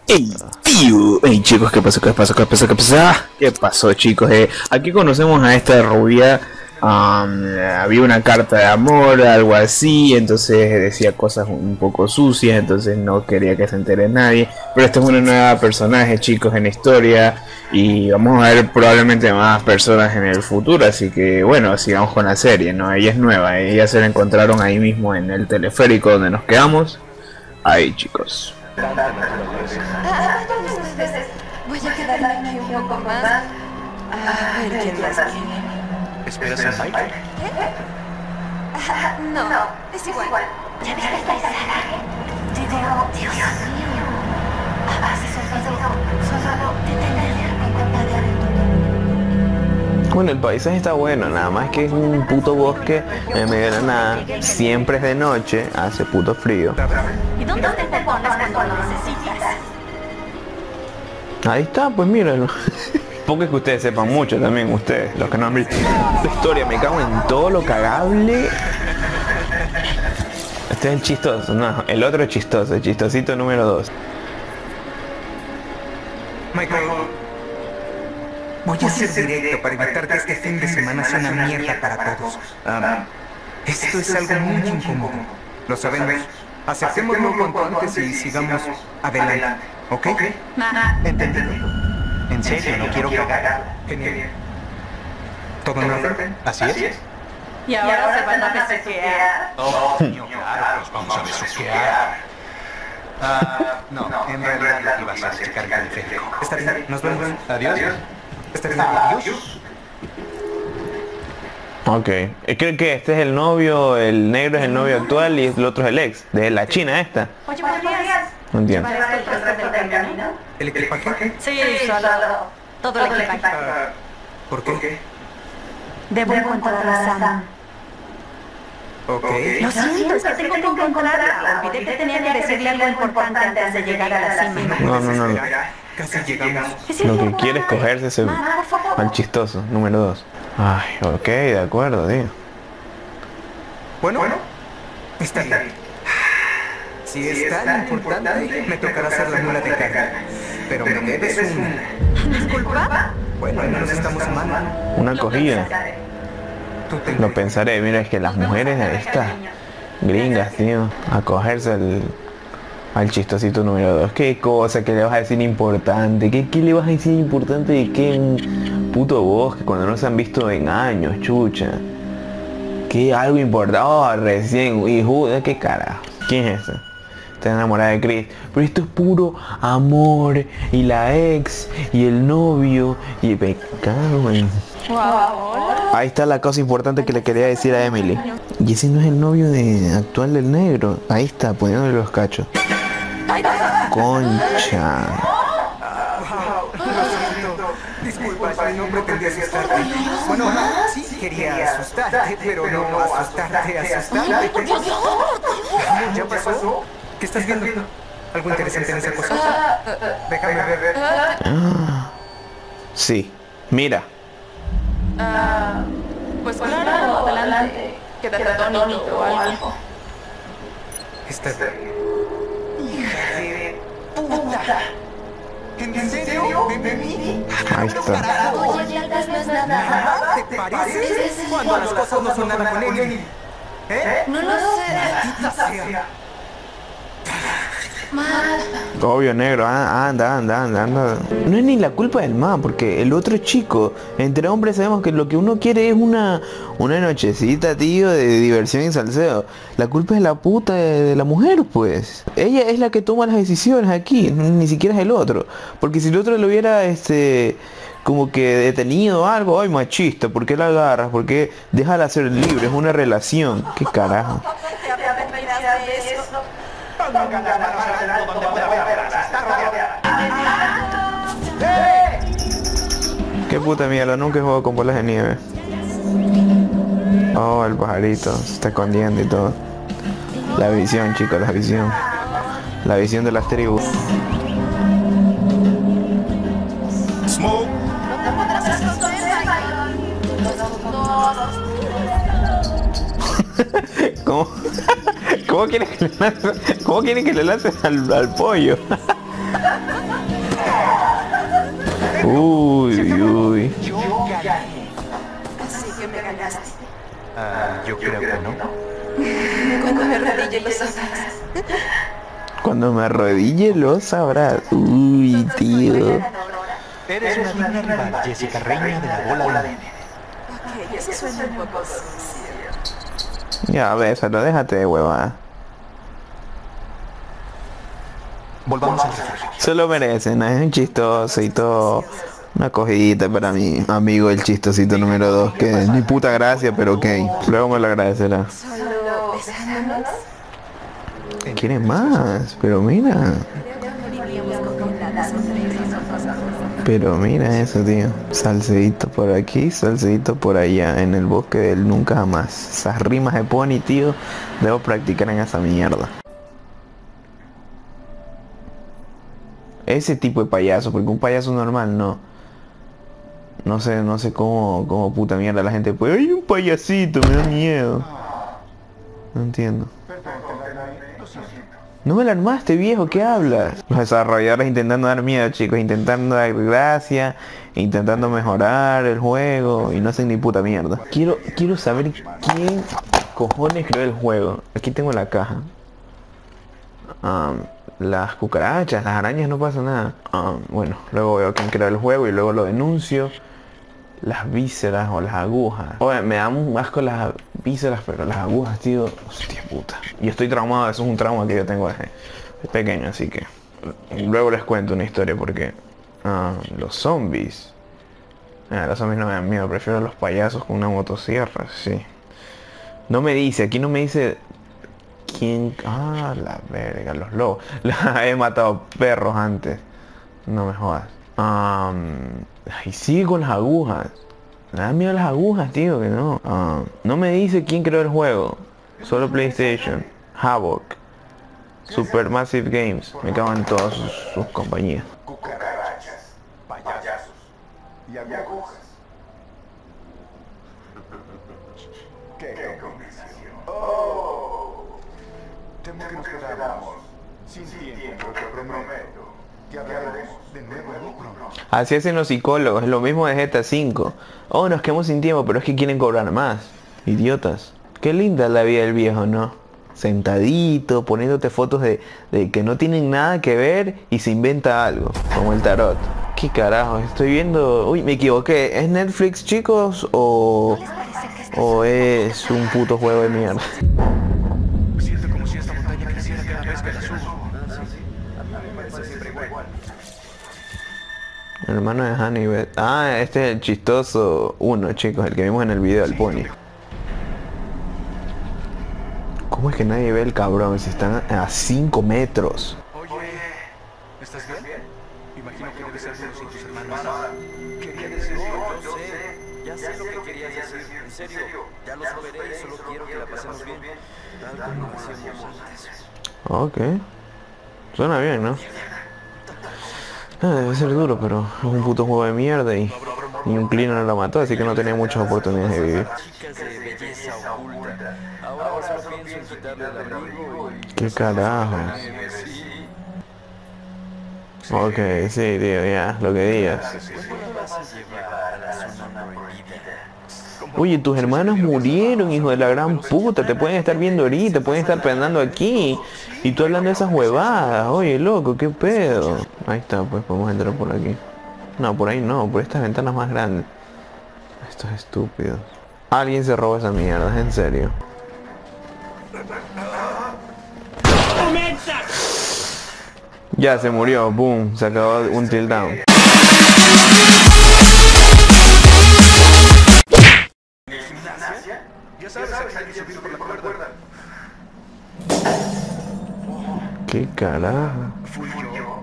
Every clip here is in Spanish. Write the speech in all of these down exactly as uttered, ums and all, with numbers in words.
Ey, tío. Ey, chicos, ¿qué pasó? ¿Qué pasó? ¿Qué pasó? ¿Qué pasó? ¿Qué pasó, chicos? Eh, aquí conocemos a esta rubia. Um, había una carta de amor, algo así. Entonces decía cosas un poco sucias. Entonces no quería que se entere nadie. Pero esta es una nueva personaje, chicos, en la historia. Y vamos a ver probablemente más personas en el futuro. Así que bueno, sigamos con la serie, ¿no? Ella es nueva. Ella se la encontraron ahí mismo en el teleférico donde nos quedamos. Ahí, chicos. Ah, ustedes. Voy a quedarme aquí un poco más. A ver quién más quiere. ¿Esperas el baile? ¿Eh? Ah, no, es igual. ¿Ya viste el paisaje? Te veo, Dios mío. Haces olvido solo detenerme en comparar. Bueno, el paisaje está bueno, nada más que es un puto bosque en medio de la nada, siempre es de noche, hace puto frío. ¿Y dónde te pones cuando lo necesitas? Ahí está, pues míralo. Poco es que ustedes sepan mucho también, ustedes, los que no han visto la historia, me cago en todo lo cagable. Este es el chistoso, no, el otro es chistoso, el chistosito número dos. Michael, voy a ser directo para evitar que este fin de semana sea una mierda para todos. Um, esto es algo muy incómodo. Lo sabemos. Aceptémoslo cuanto antes y sigamos adelante. ¿Ok? Entendido. En serio, no quiero cagar. Genial. ¿Todo en orden? ¿Así es? Y ahora se van a besuquear. Oh, mío, claro, pues vamos a besuquear. Ah, no, en realidad lo que iba a hacer es checar el teleférico. Está bien, nos vemos. Adiós. Está bien, adiós. Ok, creo que este es el novio, el negro es el novio actual y el otro es el ex, de la china esta. Oye, ¿podrías No entiendo. llevar esto el resto del camino? ¿El equipaje? Sí, solo todo el equipaje. Ah, ¿por qué? Debo encontrar a Sam. Ok. Lo siento, es que tengo que encontrarla. Olvidé que tenía que decirle algo importante antes de llegar a la cima. No, no, no, no. Casi llegamos. Lo que quiere es cogerse ese al chistoso, número dos. Ay, ok, de acuerdo, tío. Bueno, está bien. Si es tan importante, me tocará hacer la mula de carga. Pero me debes un... ¿Disculpa? Bueno, al menos estamos a mano. Una acogida. Tú te... Lo pensaré, mira, es que las mujeres de estas gringas, tío, a cogerse al, al chistosito número dos. ¿Qué cosa que le vas a decir importante? ¿Qué, qué le vas a decir importante de qué un puto bosque cuando no se han visto en años, chucha? ¿Qué algo importante? Oh, recién, hijo, ¿qué carajo? ¿Quién es ese? Está enamorada de Chris. Pero esto es puro amor, y la ex, y el novio, y me cago en... Ahí está la cosa importante que le quería decir a Emily. Y ese no es el novio de actual del negro. Ahí está, poniéndole los cachos. Concha. Disculpa, no pretendía asustarte. Bueno, sí quería asustarte, pero no asustarte, asustarte. ¿Ya pasó? ¿Qué estás viendo? ¿Algo interesante en esa cosa? Déjame ver. Ah, sí, mira. Ah, pues claro, adelante. Quédate atónito o algo. Está bien. Hija de puta. ¿En serio? ¿Me vi? Ahí está. Oye, ya no es nada. ¿Te parece? Cuando las cosas no son nada con Emily. ¿Eh? No lo sé. Maldita sea. Mal. Obvio, negro, ah, anda, anda, anda, anda. No es ni la culpa del man, porque el otro chico, entre hombres sabemos que lo que uno quiere es una una nochecita, tío, de diversión y salseo. La culpa es la puta de, de la mujer, pues. Ella es la que toma las decisiones aquí, ni siquiera es el otro. Porque si el otro lo hubiera, este, como que detenido o algo, ay, machista, ¿por qué la agarras? ¿Por qué déjala ser libre? Es una relación. ¿Qué carajo? Qué puta mierda, nunca he jugado con bolas de nieve. Oh, el pajarito se está escondiendo y todo. La visión, chicos, la visión. La visión de las tribus. Smoke. ¿Cómo? ¿Cómo quieres que le lance, ¿Cómo quieren que le lance al, al pollo? Uy, uy, uy. Yo gané. Así que me ganaste. Ah, yo creo que no. Cuando me arrodille lo sabrás. Cuando me arrodille lo sabrás. Uy, tío. Eres una digna rival, Jessica, reina de la bola de nieve. Ok, eso suena un poco sucio. Ya, bésalo, déjate de huevada. Volvamos al refugio. Se lo merecen, es un chistoso y todo. Una cogidita para mi amigo el chistosito número dos, que es ni puta gracia, pero ok. Luego me lo agradecerá. Solo besándonos. ¿Quieres más? Pero mira. Moriríamos congeladas entre esas cosas. Pero mira eso, tío. Salseíto por aquí, salseíto por allá, en el bosque del nunca jamás. Esas rimas de pony, tío, debo practicar en esa mierda. Ese tipo de payaso, porque un payaso normal no. No sé, no sé cómo, cómo puta mierda la gente puede. ¡Ay, un payasito! Me da miedo. No entiendo. No me la armaste, viejo, ¿qué hablas? Los desarrolladores intentando dar miedo, chicos, intentando dar gracia, intentando mejorar el juego y no hacen ni puta mierda. Quiero, quiero saber quién cojones creó el juego. Aquí tengo la caja. Um, las cucarachas, las arañas, no pasa nada. Um, bueno, luego veo quién creó el juego y luego lo denuncio. Las vísceras o las agujas. Oye, me dan un asco las vísceras, pero las agujas, tío, hostia puta. Y estoy traumado, eso es un trauma que yo tengo desde pequeño, así que luego les cuento una historia porque uh, los zombies. Ah, los zombies no me dan miedo, prefiero a los payasos con una motosierra, sí. No me dice, aquí no me dice quién. Ah, la verga, los lobos. He matado perros antes. No me jodas. Um, y sigue con las agujas. Me da miedo las agujas, tío, que no. Um, no me dice quién creó el juego. Solo PlayStation, Havoc, Supermassive Games. Me cago en todas sus, sus compañías. Cucarachas, payasos y agujas. ¡Qué combinación! ¡Oh! Temo que nos quedamos sin tiempo, pero te prometo que hablaremos de nuevo muy pronto. Así hacen los psicólogos, es lo mismo de G T A cinco. Oh, nos quedamos sin tiempo, pero es que quieren cobrar más. Idiotas. Qué linda la vida del viejo, ¿no? Sentadito, poniéndote fotos de, de que no tienen nada que ver y se inventa algo, como el tarot. ¿Qué carajo? Estoy viendo... Uy, me equivoqué. ¿Es Netflix, chicos? ¿O, o es un puto juego de mierda? Siento como si esta montaña creciera cada vez que la subo. A mí me parece siempre igual. El hermano de Hannibal. Ah, este es el chistoso uno, chicos, el que vimos en el video del pony. ¿Cómo es que nadie ve el cabrón si están a cinco metros? Oye, ¿estás bien? Imagino que debe ser por sin tus hermanos. Quería decir, No, yo sé, ya sé lo que querías decir. En serio, ya lo superé y solo quiero que la pasemos bien. Tal como lo hacíamos antes. Ok. Suena bien, ¿no? Ah, debe ser duro, pero es un puto juego de mierda y, y un cleaner no lo mató, así que no tenía muchas oportunidades de vivir. Chicas de belleza oculta. Ahora solo pienso en quitarle el abrigo y... ¿Qué carajo? Ok, sí, tío, ya, lo que digas. ¿Cuándo la vas a llevar a la zona prohibida? Oye, tus hermanos murieron, hijo de la gran puta. Te pueden estar viendo ahorita, pueden estar penando aquí. Y tú hablando de esas huevadas. Oye, loco, qué pedo. Ahí está, pues podemos entrar por aquí. No, por ahí no, por estas ventanas más grandes. Estos estúpidos. Alguien se robó esa mierda, es en serio. Ya se murió, boom, se acabó un till down. ya sabes, hay que subir por la cuerda. ¿Qué carajo? Fui yo.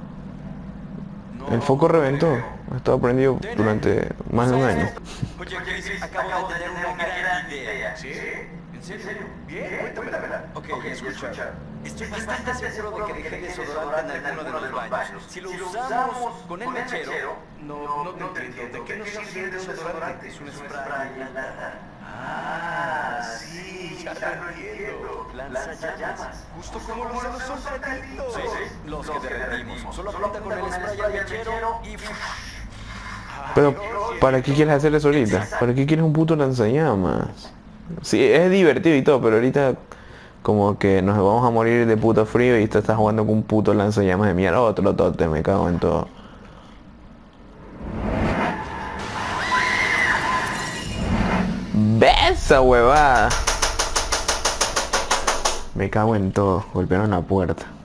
El foco reventó. Ha estado prendido durante más de un año. Oye, Chris, acabo de tener una gran idea. ¿Sí? ¿En serio? Bien, cuéntamela. Ok, escucha. Estoy bastante seguro de que dejé desodorante en alguno de los baños. Si lo usamos con el mechero... No, no te entiendo. ¿De qué nos sirve el desodorante? Es un spray. Ah, sí, ya lo entiendo. Lanzallamas. Justo como los de los soldaditos. Sí, los que derretimos. Solo apunta con el spray al mechero y... Pero, ¿para qué quieres hacer eso ahorita? ¿Para qué quieres un puto lanzallamas? Sí, es divertido y todo, pero ahorita como que nos vamos a morir de puto frío y te estás jugando con un puto lanzallamas de mierda. Otro tote, me cago en todo. ¡Besa, huevada! Me cago en todo. Golpearon la puerta.